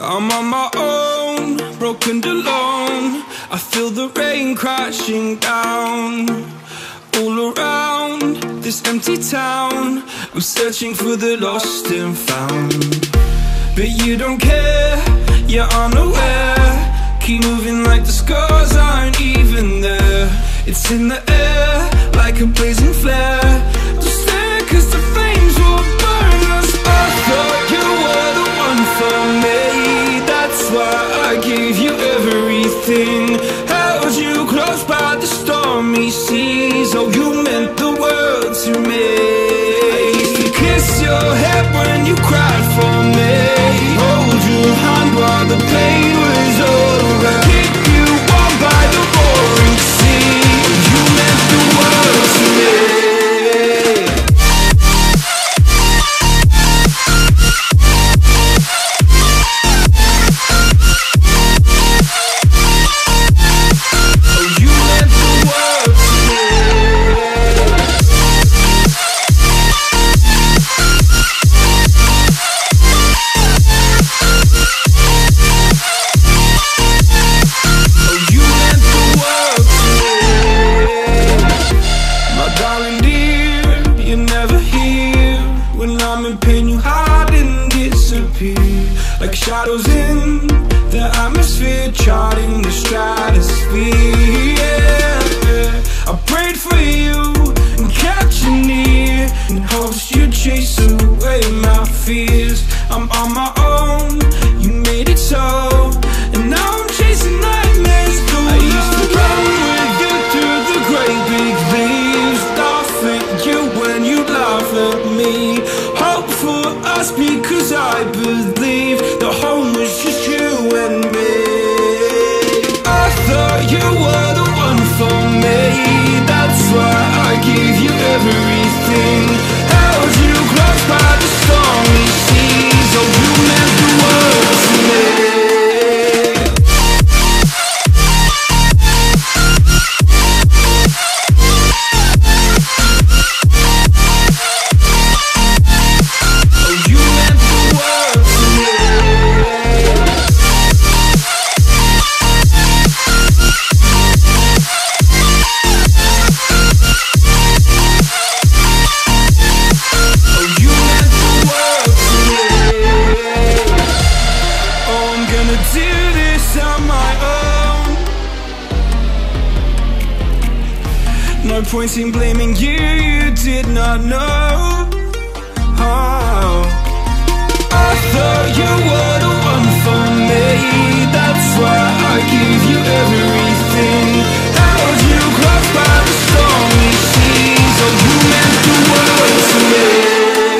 I'm on my own, broken and alone. I feel the rain crashing down all around this empty town. I'm searching for the lost and found, but you don't care, you're unaware. Keep moving like the scars aren't even there. It's in the air like a blazing flare. Don't stare cause the flames will burn us. I thought you were the one for me. That's why I gave you everything. Held you close by the stormy seas. Oh, you meant the world to me. I used to kiss your head when you cried for me. Hold your hand while the pain was over. Keep you warm by the roaring sea. You meant the world to me. Like shadows in the atmosphere, charting the stratosphere. Yeah. I prayed for you and kept you near in hopes you'd chase away my fears. I'm on my own, you made it so, and now I'm chasing nightmares through. I used to run with you through the great big leaves, laugh at you when you laugh at me. Hope for us because I believe the home was just you and me. I thought you were the one for me. That's why I gave you everything. Held you close by the stormy seas. Oh, you meant the world to me. No point in blaming you, you did not know. Oh, I thought you were the one for me. That's why I gave you everything. Held you close by the stormy seas. Oh, you meant the world to me.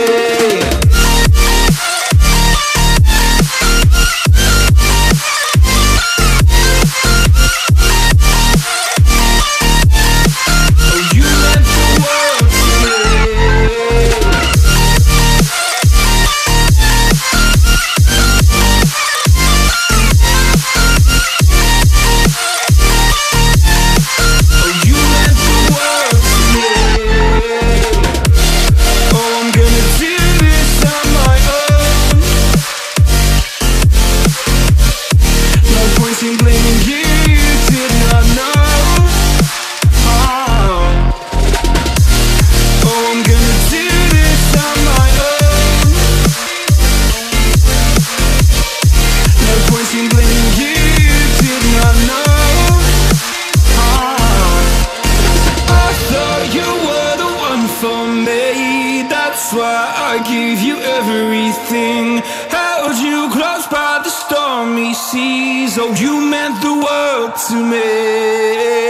That's why I gave you everything. Held you close by the stormy seas. Oh, you meant the world to me.